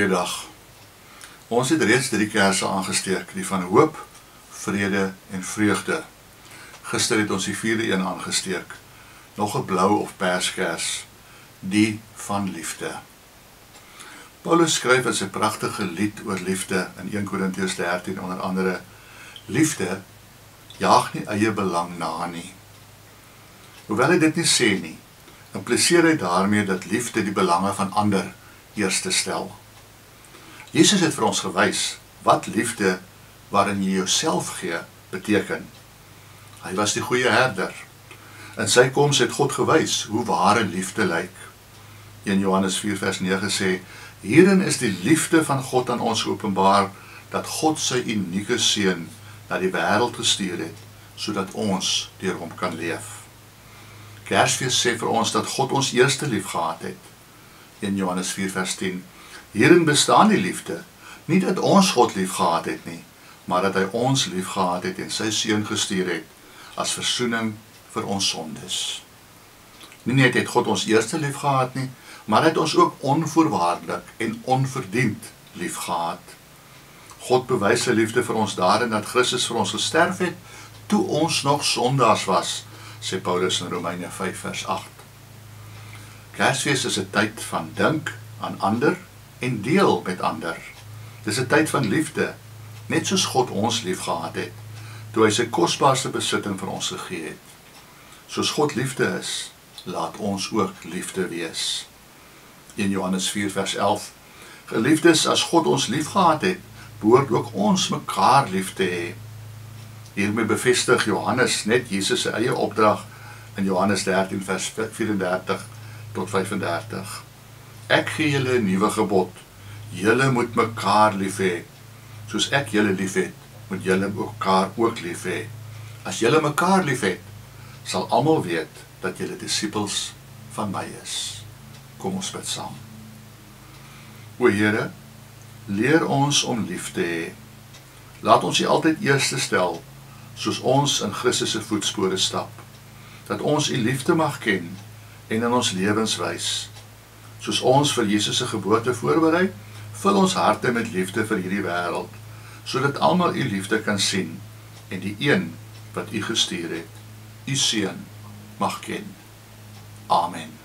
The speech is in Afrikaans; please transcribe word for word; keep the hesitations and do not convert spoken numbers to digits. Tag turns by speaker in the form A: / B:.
A: Goeiedag. Ons het reeds drie kerse aangesteek, die van hoop, vrede en vreugde. Gister het ons die vierde een aangesteek, nog 'n blou of perskers, die van liefde. Paulus skryf in sy pragtige lied oor liefde in Eerste Korintiërs dertien onder andere: liefde jaag nie eie belang na nie. Hoewel hy dit nie sê nie, impliseer hy daarmee dat liefde die belange van ander eerste stel. Jesus het vir ons gewys wat liefde waarin jy jouself gee beteken. Hy was die goeie herder. In sy koms het God gewys hoe ware liefde lyk. In Johannes vier vers nege sê: hierin is die liefde van God aan ons openbaar, dat God sy unieke seun na die wêreld gestuur het, sodat ons deur hom kan leef. Kersfees sê vir ons dat God ons eerste lief gehad het. In Johannes vier vers tien: hierin bestaan die liefde, nie dat ons God lief gehad het nie, maar dat hy ons lief gehad het en sy seun gestuur het, as versoening vir ons sondes. Nie net het God ons eerste lief gehad nie, maar hy het ons ook onvoorwaardelik en onverdiend lief gehad. God bewys sy liefde vir ons daarin dat Christus vir ons gesterf het, toe ons nog sondaars was, sê Paulus in Romeine vyf vers agt. Kersfees is 'n tyd van dink aan ander en deel met ander. Dis 'n tyd van liefde, net soos God ons lief gehad het, toe hy sy kosbaarste besitting vir ons gegee het. Soos God liefde is, laat ons ook liefde wees. In Johannes vier vers elf: geliefdes, as God ons lief gehad het, behoort ook ons mekaar lief te hê. Hiermee bevestig Johannes net Jesus se eie opdrag in Johannes dertien vers vierendertig tot vyfendertig. Ek gee julle 'n nuwe gebod: julle moet mekaar lief hê. Soos ek julle lief het, moet julle mekaar ook lief hê. As julle mekaar lief het, sal almal weet dat julle disippels van my is. Kom ons bid saam. O Here, leer ons om lief te hê. Laat ons U altyd eerste stel, soos ons in Christus se voetspore stap. Dat ons U liefde mag ken en in ons lewens wys. Soos ons vir Jesus se geboorte voorberei, vul ons harte met liefde vir hierdie wêreld, sodat almal U liefde kan sien en die een wat U gestuur het, U seun, mag ken. Amen.